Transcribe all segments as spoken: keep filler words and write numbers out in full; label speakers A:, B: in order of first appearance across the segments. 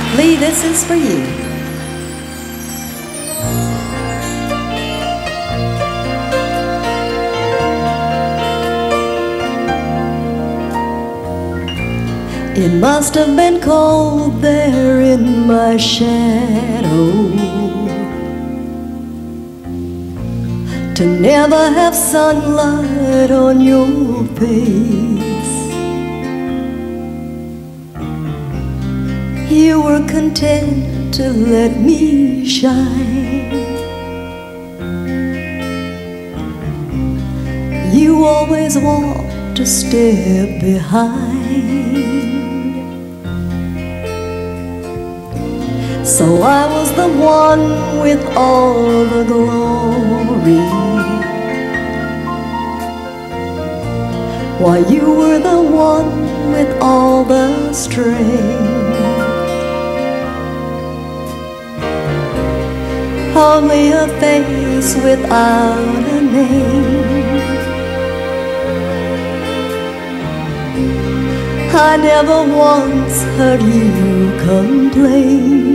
A: Lee, this is for you. It must have been cold there in my shadow to never have sunlight on your face. You were content to let me shine. You always walked a step behind. So I was the one with all the glory, while you were the one with all the strength. Only a face without a name. I never once heard you complain.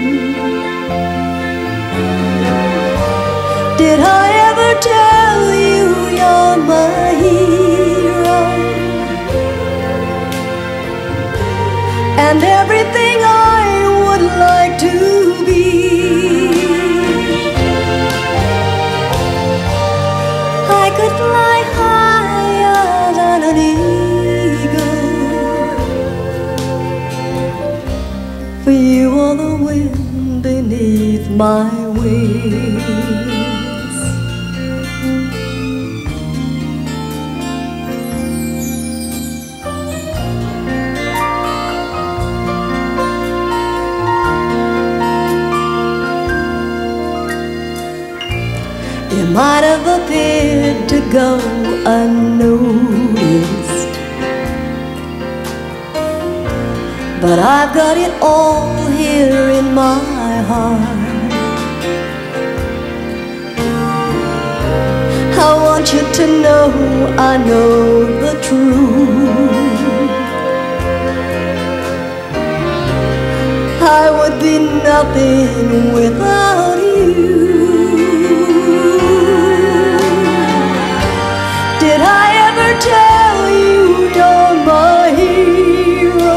A: Did I ever tell you you're my hero and everything I would like to be? I could fly higher than an eagle. For you are the wind beneath my wings. It might have appeared to go unnoticed, but I've got it all here in my heart. I want you to know I know the truth. I would be nothing without you. Did I ever tell you you're my hero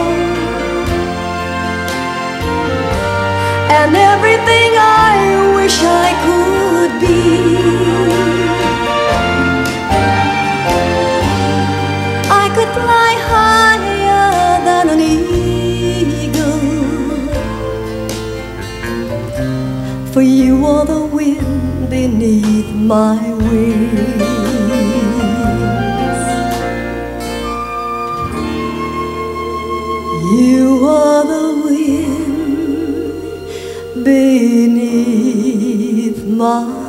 A: and everything I wish I could be? I could fly higher than an eagle, for you are the wind beneath my wings. You are the wind beneath my